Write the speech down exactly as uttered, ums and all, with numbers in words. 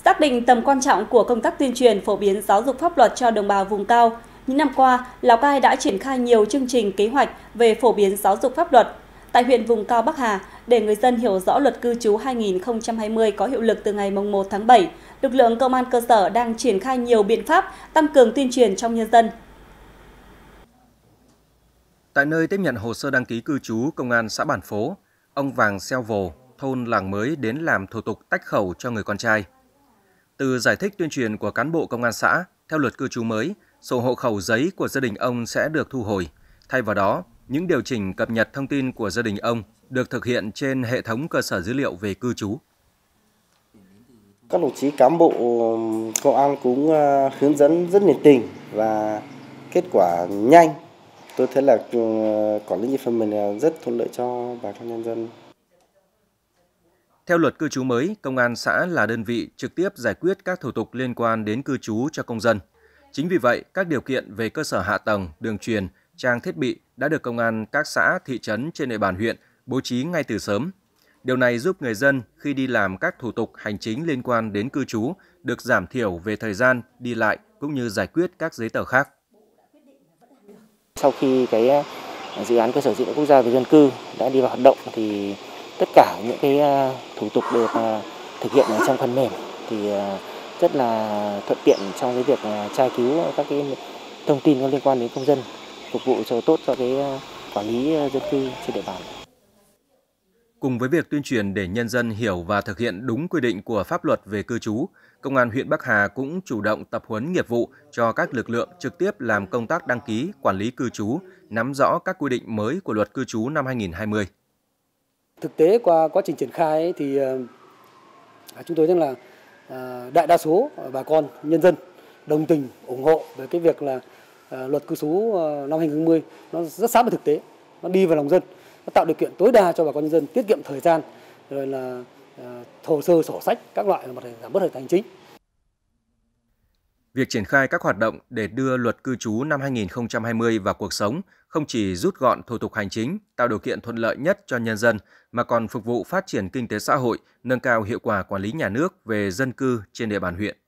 Xác định tầm quan trọng của công tác tuyên truyền phổ biến giáo dục pháp luật cho đồng bào vùng cao, những năm qua, Lào Cai đã triển khai nhiều chương trình kế hoạch về phổ biến giáo dục pháp luật. Tại huyện vùng cao Bắc Hà, để người dân hiểu rõ luật cư trú hai nghìn không trăm hai mươi có hiệu lực từ ngày mùng một tháng bảy, lực lượng công an cơ sở đang triển khai nhiều biện pháp tăng cường tuyên truyền trong nhân dân. Tại nơi tiếp nhận hồ sơ đăng ký cư trú Công an xã Bản Phố, ông Vàng Xeo Vồ, thôn Làng Mới đến làm thủ tục tách khẩu cho người con trai. Từ giải thích tuyên truyền của cán bộ công an xã, theo luật cư trú mới, sổ hộ khẩu giấy của gia đình ông sẽ được thu hồi. Thay vào đó, những điều chỉnh cập nhật thông tin của gia đình ông được thực hiện trên hệ thống cơ sở dữ liệu về cư trú. Các đồng chí cán bộ công an cũng hướng dẫn rất nhiệt tình và kết quả nhanh. Tôi thấy là quản lý như phần mình rất thuận lợi cho bà con nhân dân. Theo luật cư trú mới, công an xã là đơn vị trực tiếp giải quyết các thủ tục liên quan đến cư trú cho công dân. Chính vì vậy, các điều kiện về cơ sở hạ tầng, đường truyền, trang thiết bị đã được công an các xã, thị trấn trên địa bàn huyện bố trí ngay từ sớm. Điều này giúp người dân khi đi làm các thủ tục hành chính liên quan đến cư trú được giảm thiểu về thời gian đi lại cũng như giải quyết các giấy tờ khác. Sau khi cái dự án cơ sở dữ liệu quốc gia về dân cư đã đi vào hoạt động thì tất cả những cái thủ tục được thực hiện ở trong phần mềm thì rất là thuận tiện trong cái việc tra cứu các cái thông tin có liên quan đến công dân, phục vụ cho tốt cho cái quản lý dân cư trên địa bàn. Cùng với việc tuyên truyền để nhân dân hiểu và thực hiện đúng quy định của pháp luật về cư trú, Công an huyện Bắc Hà cũng chủ động tập huấn nghiệp vụ cho các lực lượng trực tiếp làm công tác đăng ký, quản lý cư trú, nắm rõ các quy định mới của luật cư trú năm hai nghìn không trăm hai mươi. Thực tế qua quá trình triển khai ấy, thì chúng tôi thấy là đại đa số bà con nhân dân đồng tình ủng hộ về cái việc là luật cư trú năm hai nghìn không trăm hai mươi nó rất sát với thực tế, nó đi vào lòng dân, nó tạo điều kiện tối đa cho bà con nhân dân tiết kiệm thời gian, rồi là hồ sơ sổ sách các loại là giảm bớt thời gian hành chính. Việc triển khai các hoạt động để đưa luật cư trú năm hai nghìn không trăm hai mươi vào cuộc sống không chỉ rút gọn thủ tục hành chính, tạo điều kiện thuận lợi nhất cho nhân dân, mà còn phục vụ phát triển kinh tế xã hội, nâng cao hiệu quả quản lý nhà nước về dân cư trên địa bàn huyện.